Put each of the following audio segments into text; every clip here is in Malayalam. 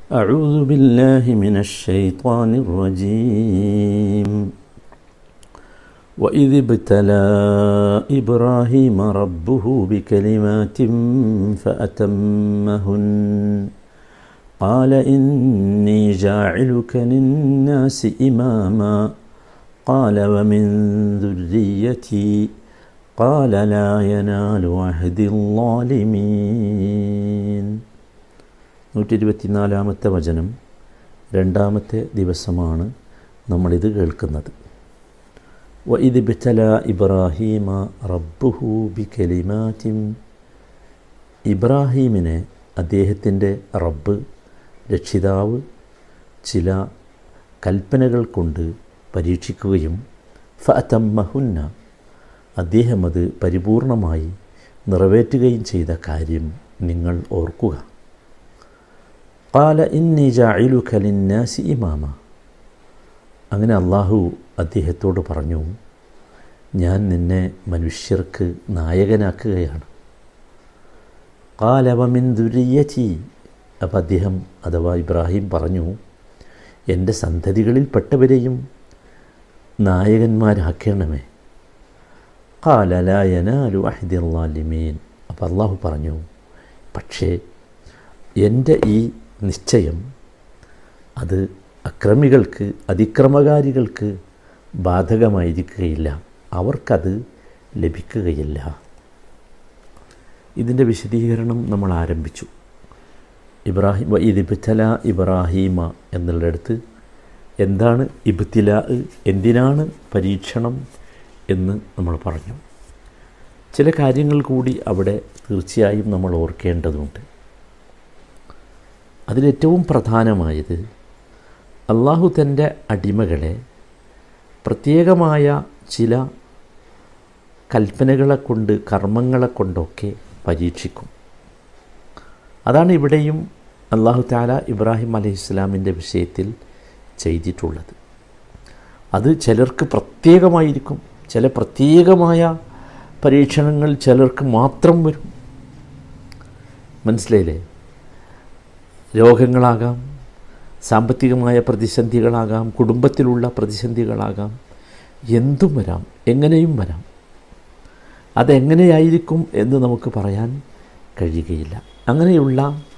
أعوذ بالله من الشيطان الرجيم وإذ ابتلى إبراهيم ربه بكلمات فأتمهن قال إني جاعلك للناس إماما قال ومن ذريتي قال لا ينال عهد الظالمين. 124-ാമത്തെ വചനം. രണ്ടാമത്തെ ദിവസമാണ് നമ്മളിത് കേൾക്കുന്നത്. വഇദ് ഇബ്തലാ ഇബ്രാഹീമ റബ്ബുഹു ബികലിമാത്തിൻ. ഇബ്രാഹീമിനെ അദ്ദേഹത്തിൻ്റെ റബ്ബ്, രക്ഷിതാവ്, ചില കൽപ്പനകൾ കൊണ്ട് പരീക്ഷിക്കുകയും ഫഅതമ്മഹുന്ന, അദ്ദേഹം അത് പരിപൂർണമായി നിറവേറ്റുകയും ചെയ്ത കാര്യം നിങ്ങൾ ഓർക്കുക. ഖാല ഇന്നി ജാഇലുക ലിന്നാസി ഇമാമ. അങ്ങനെ അള്ളാഹു അദ്ദേഹത്തോട് പറഞ്ഞു, ഞാൻ നിന്നെ മനുഷ്യർക്ക് നായകനാക്കുകയാണ്. ഖാല വമിൻ ദുരിയതി. അപ്പം അദ്ദേഹം അഥവാ ഇബ്രാഹിം പറഞ്ഞു, എൻ്റെ സന്തതികളിൽപ്പെട്ടവരെയും നായകന്മാരാക്കണമേ. ഖാല ലാ യനാലു അഹ്ദി ളാലിമീൻ. അപ്പം അള്ളാഹു പറഞ്ഞു, പക്ഷേ എൻ്റെ ഈ നിശ്ചയം അത് അക്രമികൾക്ക്, അതിക്രമകാരികൾക്ക് ബാധകമായിരിക്കുകയില്ല, അവർക്കത് ലഭിക്കുകയില്ല. ഇതിൻ്റെ വിശദീകരണം നമ്മൾ ആരംഭിച്ചു. ഇബ്രാഹിം വഇദ് ഇബ്തലാ ഇബ്രാഹീമ എന്നുള്ളിടത്ത് എന്താണ് ഇബ്തിലാ, എന്തിനാണ് പരീക്ഷണം എന്ന് നമ്മൾ പറഞ്ഞു. ചില കാര്യങ്ങൾ കൂടി അവിടെ തീർച്ചയായും നമ്മൾ ഓർക്കേണ്ടതുണ്ട്. അതിലേറ്റവും പ്രധാനമായത്, അള്ളാഹു തൻ്റെ അടിമകളെ പ്രത്യേകമായ ചില കൽപ്പനകളെ കൊണ്ട്, കർമ്മങ്ങളെ കൊണ്ടൊക്കെ പരീക്ഷിക്കും. അതാണ് ഇവിടെയും അള്ളാഹു തആല ഇബ്രാഹിം അലൈഹിസ്സലാമിൻ്റെ വിഷയത്തിൽ ചെയ്തിട്ടുള്ളത്. അത് ചിലർക്ക് പ്രത്യേകമായിരിക്കും. ചില പ്രത്യേകമായ പരീക്ഷണങ്ങൾ ചിലർക്ക് മാത്രം വരും. മനസ്സിലായില്ലേ? രോഗങ്ങളാകാം, സാമ്പത്തികമായ പ്രതിസന്ധികളാകാം, കുടുംബത്തിലുള്ള പ്രതിസന്ധികളാകാം, എന്തും വരാം, എങ്ങനെയും വരാം. അതെങ്ങനെയായിരിക്കും എന്ന് നമുക്ക് പറയാൻ കഴിയുകയില്ല. അങ്ങനെയുള്ള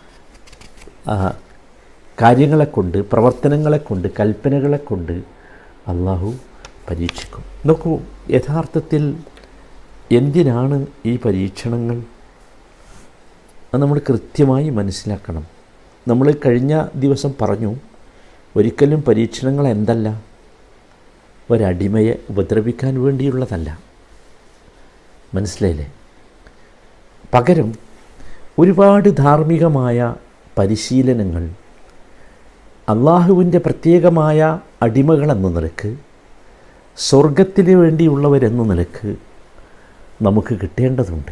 കാര്യങ്ങളെക്കൊണ്ട്, പ്രവർത്തനങ്ങളെക്കൊണ്ട്, കൽപ്പനകളെക്കൊണ്ട് അള്ളാഹു പരീക്ഷിക്കും. നോക്കൂ, യഥാർത്ഥത്തിൽ എന്തിനാണ് ഈ പരീക്ഷണങ്ങൾ? അത് നമ്മൾ കൃത്യമായി മനസ്സിലാക്കണം. നമ്മൾ കഴിഞ്ഞ ദിവസം പറഞ്ഞു, ഒരിക്കലും പരീക്ഷണങ്ങൾ എന്തല്ല, ഒരടിമയെ ഉപദ്രവിക്കാൻ വേണ്ടിയുള്ളതല്ല. മനസ്സിലായില്ലേ? പകരം ഒരുപാട് ധാർമ്മികമായ പരിശീലനങ്ങൾ അള്ളാഹുവിൻ്റെ പ്രത്യേകമായ അടിമകളെന്ന നിലക്ക്, സ്വർഗത്തിന് വേണ്ടിയുള്ളവരെന്ന നിലക്ക് നമുക്ക് കിട്ടേണ്ടതുണ്ട്.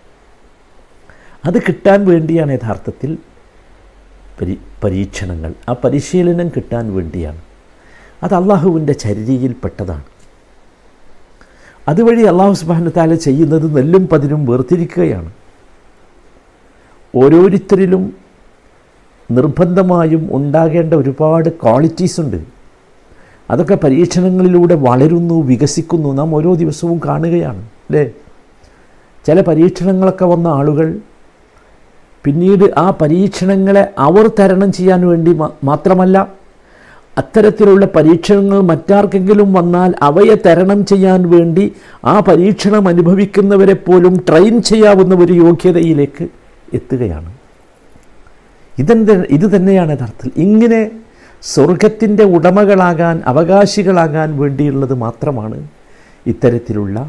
അത് കിട്ടാൻ വേണ്ടിയാണ് യഥാർത്ഥത്തിൽ പരീക്ഷണങ്ങൾ. ആ പരിശീലനം കിട്ടാൻ വേണ്ടിയാണ്. അത് അള്ളാഹുവിൻ്റെ ചര്യയിൽപ്പെട്ടതാണ്. അതുവഴി അള്ളാഹു സുബ്ഹാനഹു തആല ചെയ്യുന്നത് നെല്ലും പതിരും വേർതിരിക്കുകയാണ്. ഓരോരുത്തരിലും നിർബന്ധമായും ഉണ്ടാകേണ്ട ഒരുപാട് ക്വാളിറ്റീസ് ഉണ്ട്. അതൊക്കെ പരീക്ഷണങ്ങളിലൂടെ വളരുന്നു, വികസിക്കുന്നു. നാം ഓരോ ദിവസവും കാണുകയാണ്, അല്ലേ? ചില പരീക്ഷണങ്ങളൊക്കെ വന്ന ആളുകൾ പിന്നീട് ആ പരീക്ഷണങ്ങളെ അവർ തരണം ചെയ്യാൻ വേണ്ടി മാത്രമല്ല, അത്തരത്തിലുള്ള പരീക്ഷണങ്ങൾ മറ്റാർക്കെങ്കിലും വന്നാൽ അവയെ തരണം ചെയ്യാൻ വേണ്ടി ആ പരീക്ഷണം അനുഭവിക്കുന്നവരെ പോലും ട്രെയിൻ ചെയ്യാവുന്ന ഒരു യോഗ്യതയിലേക്ക് എത്തുകയാണ്. ഇത് തന്നെയാണ് യഥാർത്ഥത്തിൽ. ഇങ്ങനെ സ്വർഗത്തിൻ്റെ ഉടമകളാകാൻ, അവകാശികളാകാൻ വേണ്ടിയുള്ളത് മാത്രമാണ് ഇത്തരത്തിലുള്ള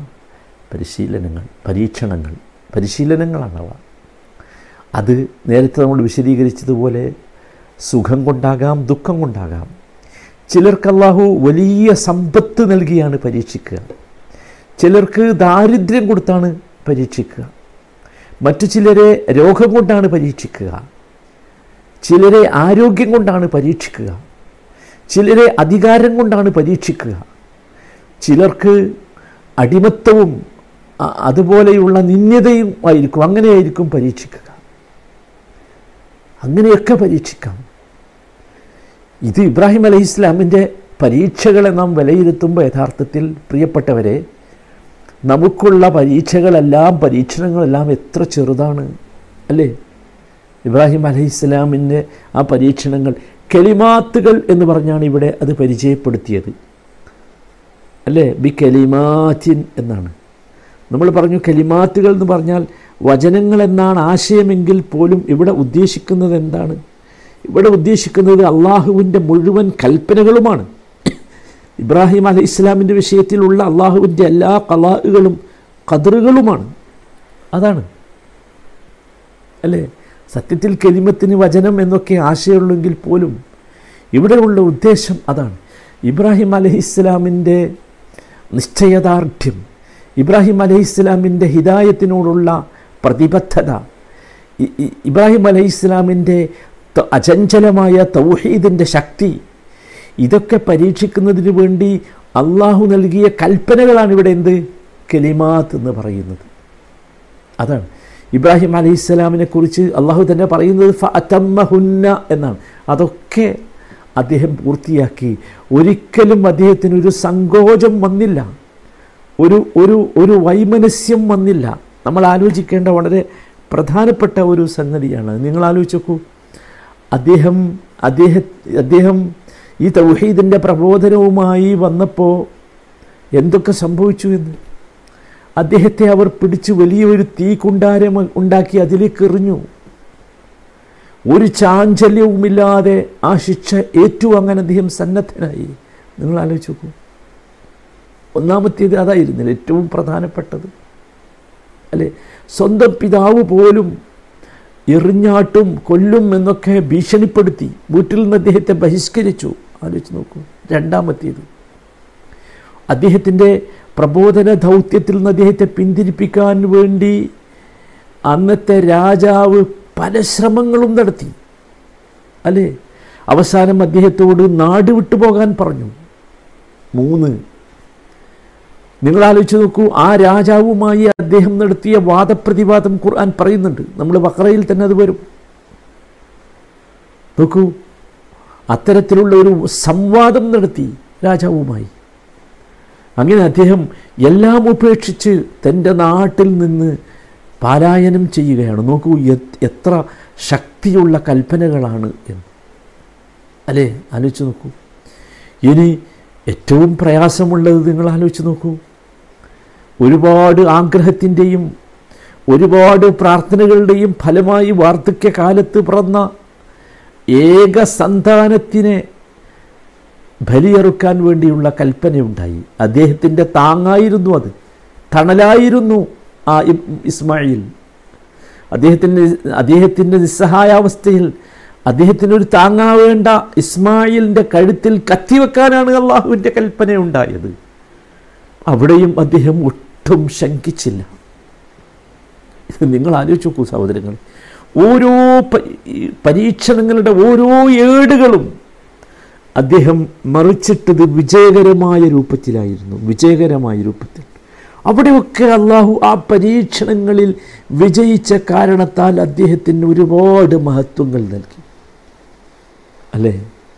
പരിശീലനങ്ങളാണവ. അത് നേരത്തെ നമ്മൾ വിശദീകരിച്ചതുപോലെ സുഖം കൊണ്ടാകാം, ദുഃഖം കൊണ്ടാകാം. ചിലർക്ക് അല്ലാഹു വലിയ സമ്പത്ത് നൽകിയാണ് പരീക്ഷിക്കുക, ചിലർക്ക് ദാരിദ്ര്യം കൊടുത്താണ് പരീക്ഷിക്കുക, മറ്റു ചിലരെ രോഗം കൊണ്ടാണ് പരീക്ഷിക്കുക, ചിലരെ ആരോഗ്യം കൊണ്ടാണ് പരീക്ഷിക്കുക, ചിലരെ അധികാരം കൊണ്ടാണ് പരീക്ഷിക്കുക, ചിലർക്ക് അടിമത്തവും അതുപോലെയുള്ള നിന്ദ്യതയും ആയിരിക്കും, അങ്ങനെയായിരിക്കും പരീക്ഷിക്കുക. അങ്ങനെയൊക്കെ പരീക്ഷിക്കാം. ഇത് ഇബ്രാഹിം അലൈഹിസ്സലാമിൻ്റെ പരീക്ഷകളെ നാം വിലയിരുത്തുമ്പോൾ യഥാർത്ഥത്തിൽ പ്രിയപ്പെട്ടവരെ, നമുക്കുള്ള പരീക്ഷണങ്ങളെല്ലാം എത്ര ചെറുതാണ് അല്ലേ? ഇബ്രാഹിം അലൈഹിസ്സലാമിൻ്റെ ആ പരീക്ഷണങ്ങൾ കലിമാത്തുകൾ എന്ന് പറഞ്ഞാണ് ഇവിടെ അത് പരിചയപ്പെടുത്തിയത് അല്ലേ? ബി കലിമാത്തിൻ എന്നാണ് നമ്മൾ പറഞ്ഞു. കലിമാത്തുകൾ എന്ന് പറഞ്ഞാൽ വചനങ്ങൾ എന്നാണ് ആശയമെങ്കിൽ പോലും ഇവിടെ ഉദ്ദേശിക്കുന്നത് എന്താണ്? ഇവിടെ ഉദ്ദേശിക്കുന്നത് അള്ളാഹുവിൻ്റെ മുഴുവൻ കൽപ്പനകളുമാണ്. ഇബ്രാഹിം അലൈഹിസ്സലാമിൻ്റെ വിഷയത്തിലുള്ള അള്ളാഹുവിൻ്റെ എല്ലാ ഖലാഉകളും ഖദറുകളുമാണ്. അതാണ് അല്ലേ? സത്യത്തിൽ കലിമത്തിന് വചനം എന്നൊക്കെ ആശയമുള്ളെങ്കിൽ പോലും ഇവിടെയുള്ള ഉദ്ദേശം അതാണ്. ഇബ്രാഹിം അലൈഹിസ്സലാമിൻ്റെ നിശ്ചയദാർഢ്യം, ഇബ്രാഹിം അലൈഹിസ്സലാമിൻ്റെ ഹിദായത്തിനോടുള്ള പ്രതിബദ്ധത, ഇബ്രാഹിം അലൈഹിസ്സലാമിൻ്റെ അചഞ്ചലമായ തൗഹീദിൻ്റെ ശക്തി, ഇതൊക്കെ പരീക്ഷിക്കുന്നതിന് വേണ്ടി അള്ളാഹു നൽകിയ കൽപ്പനകളാണ് ഇവിടെ എന്ത്? കലിമാത്ത് എന്ന് പറയുന്നത്. അതാണ് ഇബ്രാഹിം അലൈഹിസ്സലാമിനെ കുറിച്ച് അള്ളാഹു തന്നെ പറയുന്നത് ഫഅതമ്മഹുന്ന എന്നാണ്. അതൊക്കെ അദ്ദേഹം പൂർത്തിയാക്കി. ഒരിക്കലും അദ്ദേഹത്തിനൊരു സങ്കോചം വന്നില്ല, ഒരു വൈമനസ്യം വന്നില്ല. നമ്മൾ ആലോചിക്കേണ്ട വളരെ പ്രധാനപ്പെട്ട ഒരു സംഗതിയാണ്. നിങ്ങൾ ആലോചിച്ച് നോക്കൂ, അദ്ദേഹം ഈ തൗഹീദിൻ്റെ പ്രബോധനവുമായി വന്നപ്പോൾ എന്തൊക്കെ സംഭവിച്ചു എന്ന്. അദ്ദേഹത്തെ അവർ പിടിച്ച് വലിയൊരു തീക്കുണ്ടാരം ഉണ്ടാക്കി അതിലേക്ക് എറിഞ്ഞു. ഒരു ചാഞ്ചല്യവുമില്ലാതെ ആ ശിക്ഷ ഏറ്റുവാങ്ങാൻ അദ്ദേഹം സന്നദ്ധനായി. നിങ്ങൾ ആലോചിച്ച് നോക്കൂ. ഒന്നാമത്തേത് അതായിരുന്നില്ല ഏറ്റവും പ്രധാനപ്പെട്ടത് അല്ലേ? സ്വന്തം പിതാവ് പോലും എറിഞ്ഞാട്ടും കൊല്ലും എന്നൊക്കെ ഭീഷണിപ്പെടുത്തി വീട്ടിൽ നിന്ന് അദ്ദേഹത്തെ ബഹിഷ്കരിച്ചു. ആലോചിച്ച് നോക്കൂ. രണ്ടാമത്തേത്, അദ്ദേഹത്തിൻ്റെ പ്രബോധന ദൗത്യത്തിൽ നിന്ന് അദ്ദേഹത്തെ പിന്തിരിപ്പിക്കാൻ വേണ്ടി അന്നത്തെ രാജാവ് പല ശ്രമങ്ങളും നടത്തി അല്ലേ? അവസാനം അദ്ദേഹത്തോട് നാട് വിട്ടുപോകാൻ പറഞ്ഞു. 3, നിങ്ങൾ ആലോചിച്ച് നോക്കൂ, ആ രാജാവുമായി അദ്ദേഹം നടത്തിയ വാദപ്രതിവാദം ഖുർആൻ പറയുന്നുണ്ട്. നമ്മൾ ബഖറയിൽ തന്നെ അത് വരും. നോക്കൂ, അത്തരത്തിലുള്ള ഒരു സംവാദം നടത്തി രാജാവുമായി. അങ്ങനെ അദ്ദേഹം എല്ലാം ഉപേക്ഷിച്ച് തൻ്റെ നാട്ടിൽ നിന്ന് പലായനം ചെയ്യുകയാണ്. നോക്കൂ എത്ര ശക്തിയുള്ള കൽപ്പനകളാണ് എന്ന് അല്ലേ? ആലോചിച്ച് നോക്കൂ. ഇനി ഏറ്റവും പ്രയാസമുള്ളത് നിങ്ങൾ ആലോചിച്ച് നോക്കൂ. ഒരുപാട് ആഗ്രഹത്തിൻ്റെയും ഒരുപാട് പ്രാർത്ഥനകളുടെയും ഫലമായി വാർദ്ധക്യകാലത്ത് പിറന്ന ഏക സന്താനത്തിനെ ബലിയറുക്കാൻ വേണ്ടിയുള്ള കൽപ്പനയുണ്ടായി. അദ്ദേഹത്തിൻ്റെ താങ്ങായിരുന്നു, അത് തണലായിരുന്നു ആ ഇസ്മായിൽ. അദ്ദേഹത്തിൻ്റെ നിസ്സഹായാവസ്ഥയിൽ അദ്ദേഹത്തിനൊരു താങ്ങാവേണ്ട ഇസ്മായിലിൻ്റെ കഴുത്തിൽ കത്തിവെക്കാനാണ് അള്ളാഹുവിൻ്റെ കൽപ്പനയുണ്ടായത്. അവിടെയും അദ്ദേഹം ഒട്ടും ശങ്കിച്ചില്ല. ഇത് നിങ്ങൾ ആലോചിച്ച് നോക്കൂ സഹോദരങ്ങൾ. ഓരോ പരീക്ഷണങ്ങളുടെ ഓരോ ഏടുകളും അദ്ദേഹം മറിച്ചിട്ടത് വിജയകരമായ രൂപത്തിൽ. അവിടെയൊക്കെ അള്ളാഹു ആ പരീക്ഷണങ്ങളിൽ വിജയിച്ച കാരണത്താൽ അദ്ദേഹത്തിന് ഒരുപാട് മഹത്വങ്ങൾ നൽകി അല്ലേ?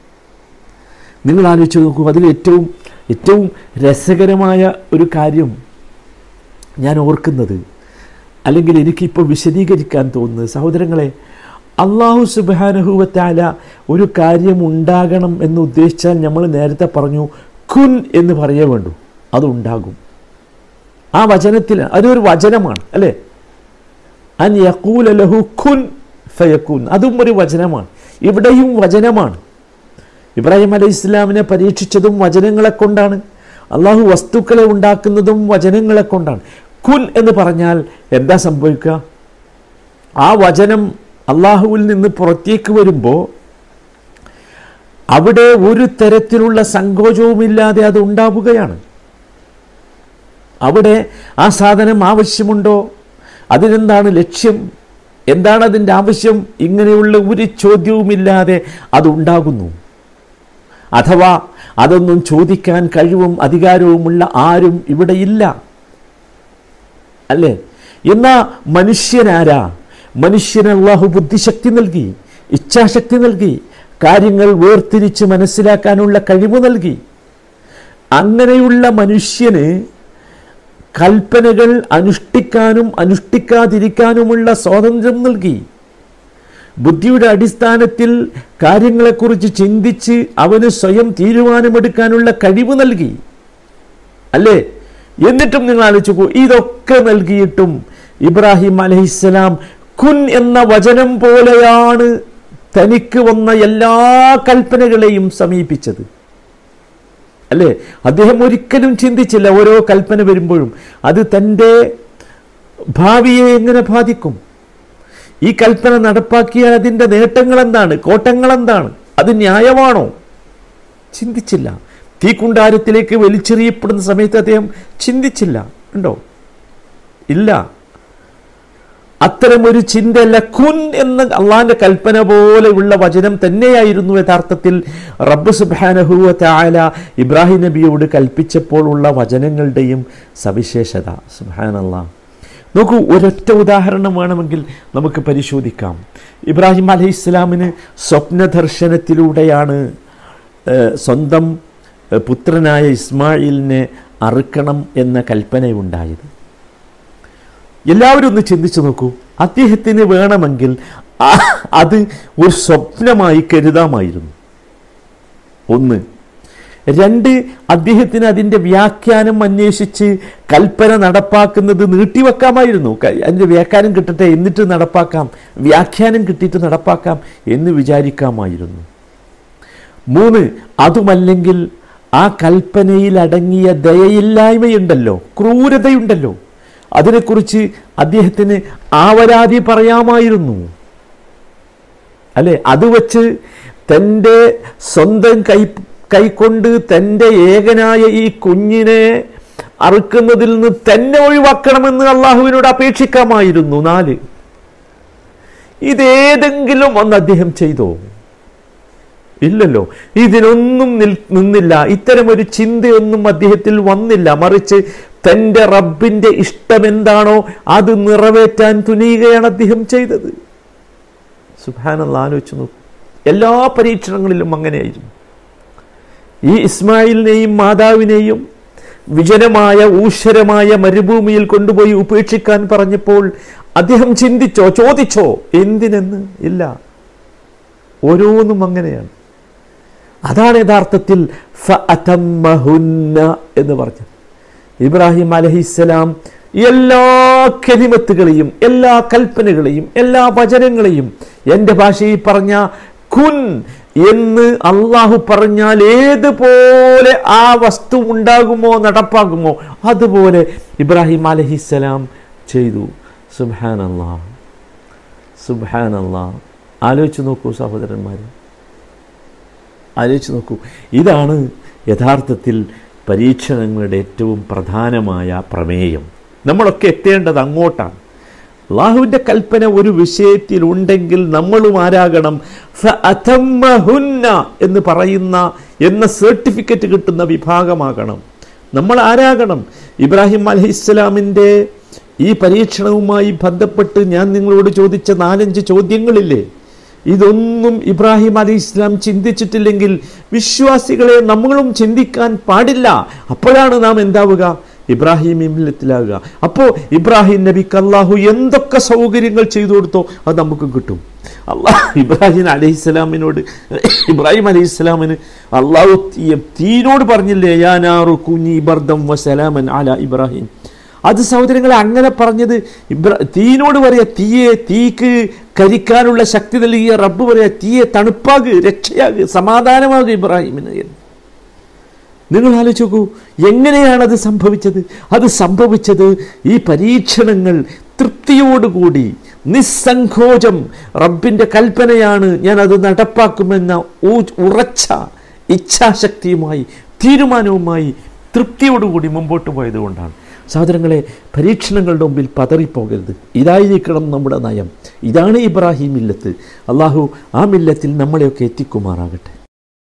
നിങ്ങൾ ആലോചിച്ച് നോക്കൂ. അതിൽ ഏറ്റവും രസകരമായ ഒരു കാര്യം ഞാൻ ഓർക്കുന്നത്, അല്ലെങ്കിൽ എനിക്കിപ്പോൾ വിശദീകരിക്കാൻ തോന്നുന്നത്, സഹോദരങ്ങളെ, അള്ളാഹു സുബ്ഹാനഹു വ തആല ഒരു കാര്യം ഉണ്ടാകണം എന്ന് ഉദ്ദേശിച്ചാൽ നമ്മൾ നേരത്തെ പറഞ്ഞു കുൻ എന്ന് പറയേ വേണ്ടൂ, അതുണ്ടാകും. ആ വചനത്തിൽ അതൊരു വചനമാണ് അല്ലേ? അൻ യഖൂല ലഹു കുൻ ഫയകുൻ, അതും ഒരു വചനമാണ്. ഇവിടെയും വചനമാണ്. ഇബ്രാഹിം അലൈഹിസ്സലാമിനെ പരീക്ഷിച്ചതും വചനങ്ങളെ കൊണ്ടാണ്. അള്ളാഹു വസ്തുക്കളെ ഉണ്ടാക്കുന്നതും വചനങ്ങളെ കൊണ്ടാണ്. കുൻ എന്ന് പറഞ്ഞാൽ എന്താ സംഭവിക്കുക? ആ വചനം അള്ളാഹുവിൽ നിന്ന് പുറത്തേക്ക് വരുമ്പോൾ അവിടെ ഒരു തരത്തിലുള്ള സങ്കോചവുമില്ലാതെ അത് ഉണ്ടാവുകയാണ്. അവിടെ ആ സാധനം ആവശ്യമുണ്ടോ, അതിനെന്താണ് ലക്ഷ്യം, എന്താണ് അതിൻ്റെ ആവശ്യം, ഇങ്ങനെയുള്ള ഒരു ചോദ്യവുമില്ലാതെ അതുണ്ടാകുന്നു. അഥവാ അതൊന്നും ചോദിക്കാൻ കഴിവും അധികാരവുമുള്ള ആരും ഇവിടെ ഇല്ല അല്ലേ? എന്നാ മനുഷ്യനാരാ? മനുഷ്യന് അല്ലാഹു ബുദ്ധിശക്തി നൽകി, ഇച്ഛാശക്തി നൽകി, കാര്യങ്ങൾ വേർതിരിച്ച് മനസ്സിലാക്കാനുള്ള കഴിവ് നൽകി. അങ്ങനെയുള്ള മനുഷ്യന് കൽപ്പനകൾ അനുഷ്ഠിക്കാനും അനുഷ്ഠിക്കാതിരിക്കാനുമുള്ള സ്വാതന്ത്ര്യം നൽകി. ബുദ്ധിയുടെ അടിസ്ഥാനത്തിൽ കാര്യങ്ങളെക്കുറിച്ച് ചിന്തിച്ച് അവന് സ്വയം തീരുമാനമെടുക്കാനുള്ള കഴിവ് നൽകി, അല്ലേ? എന്നിട്ടും നിങ്ങൾ ആലോചിക്കൂ, ഇതൊക്കെ നൽകിയിട്ടും ഇബ്രാഹിം അലൈഹിസ്സലാം കുൻ എന്ന വചനം പോലെയാണ് തനിക്ക് വന്ന എല്ലാ കൽപ്പനകളെയും സമീപിച്ചത്, അല്ലേ? അദ്ദേഹം ഒരിക്കലും ചിന്തിച്ചില്ല ഓരോ കൽപ്പന വരുമ്പോഴും അത് തൻ്റെ ഭാവിയെ എങ്ങനെ ബാധിക്കും, ഈ കൽപ്പന നടപ്പാക്കിയാൽ അതിൻ്റെ നേട്ടങ്ങൾ എന്താണ്, കോട്ടങ്ങൾ എന്താണ്, അത് ന്യായമാണോ? ചിന്തിച്ചില്ല. തീക്കുണ്ടാരത്തിലേക്ക് വലിച്ചെറിയപ്പെടുന്ന സമയത്ത് അദ്ദേഹം ചിന്തിച്ചില്ല, ഉണ്ടോ? ഇല്ല. അത്തരമൊരു ചിന്തയല്ല, കുൻ എന്ന അള്ളാന്റെ കൽപ്പന പോലെയുള്ള വചനം തന്നെയായിരുന്നു യഥാർത്ഥത്തിൽ റബ്ബ് സുബ്ഹാനഹു വ തആല ഇബ്രാഹിം നബിയോട് കൽപ്പിച്ചപ്പോൾ ഉള്ള വചനങ്ങളുടെയും സവിശേഷത. സുബ്ഹാനല്ലാഹ്. നോക്കൂ, ഒരൊറ്റ ഉദാഹരണം വേണമെങ്കിൽ നമുക്ക് പരിശോധിക്കാം. ഇബ്രാഹിം അലൈഹിസ്സലാമിന് സ്വപ്നദർശനത്തിലൂടെയാണ് സ്വന്തം പുത്രനായ ഇസ്മായിലിനെ അറുക്കണം എന്ന കൽപ്പനയുണ്ടായത്. എല്ലാവരും ഒന്ന് ചിന്തിച്ചു നോക്കൂ, അദ്ദേഹത്തിന് വേണമെങ്കിൽ അത് ഒരു സ്വപ്നമായി കരുതാമായിരുന്നു. ഒന്ന്. രണ്ട്, അദ്ദേഹത്തിന് അതിൻ്റെ വ്യാഖ്യാനം അന്വേഷിച്ച് കൽപ്പന നടപ്പാക്കുന്നത് നീട്ടിവെക്കാമായിരുന്നു. അതിൻ്റെ വ്യാഖ്യാനം കിട്ടട്ടെ എന്നിട്ട് നടപ്പാക്കാം, വ്യാഖ്യാനം കിട്ടിയിട്ട് നടപ്പാക്കാം എന്ന് വിചാരിക്കാമായിരുന്നു. മൂന്ന്, അതുമല്ലെങ്കിൽ ആ കൽപ്പനയിൽ അടങ്ങിയ ദയയില്ലായ്മയുണ്ടല്ലോ, ക്രൂരതയുണ്ടല്ലോ, അതിനെക്കുറിച്ച് അദ്ദേഹത്തിന് ആവരാതി പറയാമായിരുന്നു, അല്ലേ? അത് വച്ച് തൻ്റെ സ്വന്തം കൈകൊണ്ട് തൻ്റെ ഏകനായ ഈ കുഞ്ഞിനെ അറുക്കുന്നതിൽ നിന്ന് തന്നെ ഒഴിവാക്കണമെന്ന് അള്ളാഹുവിനോട് അപേക്ഷിക്കാമായിരുന്നു. 4, ഇതേതെങ്കിലും ഒന്ന് അദ്ദേഹം ചെയ്തോ? ഇല്ലല്ലോ. ഇതിനൊന്നും നിന്നില്ല. ഇത്തരമൊരു ചിന്തയൊന്നും അദ്ദേഹത്തിൽ വന്നില്ല. മറിച്ച് തൻ്റെ റബ്ബിൻ്റെ ഇഷ്ടമെന്താണോ അത് നിറവേറ്റാൻ തുനിയുകയാണ് അദ്ദേഹം ചെയ്തത്. സുബ്ഹാനല്ലാഹ്. ആലോചിച്ച് നോക്കൂ, എല്ലാ പരീക്ഷണങ്ങളിലും അങ്ങനെയായിരുന്നു. ഈ ഇസ്മായിലിനെയും മാതാവിനെയും വിജനമായ ഊഷരമായ മരുഭൂമിയിൽ കൊണ്ടുപോയി ഉപേക്ഷിക്കാൻ പറഞ്ഞപ്പോൾ അദ്ദേഹം ചിന്തിച്ചോ, ചോദിച്ചോ എന്തിനെന്ന്? ഇല്ല. ഓരോന്നും അങ്ങനെയാണ്. അതാണ് യഥാർത്ഥത്തിൽ ഫഅതമ്മഹുന്ന എന്ന് പറഞ്ഞത്. ഇബ്രാഹിം അലൈഹിസ്സലാം എല്ലാ കലിമത്തുകളെയും എല്ലാ കൽപ്പനകളെയും എല്ലാ വചനങ്ങളെയും എൻ്റെ ഭാഷയിൽ പറഞ്ഞ കുൻ എന്ന് അള്ളാഹു പറഞ്ഞാൽ ഏതുപോലെ ആ വസ്തു ഉണ്ടാകുമോ നടപ്പാകുമോ അതുപോലെ ഇബ്രാഹിം അലൈഹിസ്സലാം ചെയ്തു. സുബ്ഹാനല്ലാഹ്, സുബ്ഹാനല്ലാഹ്. ആലോചിച്ച് നോക്കൂ സഹോദരന്മാരെ, ആലോചിച്ച് നോക്കൂ. ഇതാണ് യഥാർത്ഥത്തിൽ പരീക്ഷണങ്ങളുടെ ഏറ്റവും പ്രധാനമായ പ്രമേയം. നമ്മളൊക്കെ എത്തേണ്ടത് അങ്ങോട്ടാണ്. അല്ലാഹുവിൻ്റെ കൽപ്പന ഒരു വിഷയത്തിൽ ഉണ്ടെങ്കിൽ നമ്മളും ആരാകണം? ഫഅതമ്മഹുന്ന എന്ന് പറയുന്ന എന്ന സർട്ടിഫിക്കറ്റ് കിട്ടുന്ന വിഭാഗമാകണം. നമ്മൾ ആരാകണം? ഇബ്രാഹിം അലൈഹിസ്സലാമിൻ്റെ ഈ പരീക്ഷണവുമായി ബന്ധപ്പെട്ട് ഞാൻ നിങ്ങളോട് ചോദിച്ച 4-5 ചോദ്യങ്ങളില്ലേ, ഇതൊന്നും ഇബ്രാഹിം അലൈഹിസ്സലാം ചിന്തിച്ചിട്ടില്ലെങ്കിൽ വിശ്വാസികളെ നമ്മളും ചിന്തിക്കാൻ പാടില്ല. അപ്പോഴാണ് നാം എന്താവുക? ഇബ്രാഹിം മില്ലത്തിലാകുക. അപ്പോൾ ഇബ്രാഹിം നബിക്ക് അള്ളാഹു എന്തൊക്കെ സൗകര്യങ്ങൾ ചെയ്തു കൊടുത്തോ അത് നമുക്ക് കിട്ടും. ഇബ്രാഹിം അലൈഹിസ്സലാമിന് അള്ളാഹു തീനോട് പറഞ്ഞില്ലേ, യാ നാറു കുനി ബർദം വസലാമൻ അലാ ഇബ്രാഹിം. അത് സഹോദരങ്ങളെ അങ്ങനെ പറഞ്ഞത് തീനോട് പറയാ, തീക്ക് കരിക്കാനുള്ള ശക്തി നൽകിയ റബ്ബ് പറയാ, തീയെ തണുപ്പാക്, രക്ഷയാക്, സമാധാനമാക് ഇബ്രാഹിമിന് എന്ന്. നിങ്ങൾ ആലോചിച്ച് നോക്കൂ, എങ്ങനെയാണത് സംഭവിച്ചത്? അത് സംഭവിച്ചത് ഈ പരീക്ഷണങ്ങൾ തൃപ്തിയോടുകൂടി നിസ്സങ്കോചം റബ്ബിൻ്റെ കൽപ്പനയാണ്, ഞാൻ അത് നടപ്പാക്കുമെന്ന ഉറച്ച ഇച്ഛാശക്തിയുമായി തീരുമാനവുമായി തൃപ്തിയോടുകൂടി മുമ്പോട്ട് പോയതുകൊണ്ടാണ്. സഹോദരങ്ങളെ, പരീക്ഷണങ്ങളുടെ മുമ്പിൽ പതറിപ്പോകരുത്. ഇതായിരിക്കണം നമ്മുടെ നയം. ഇതാണ് ഇബ്രാഹിം മില്ലത്ത്. അള്ളാഹു ആ മില്ലത്തിൽ നമ്മളെയൊക്കെ എത്തിക്കുമാറാകട്ടെ.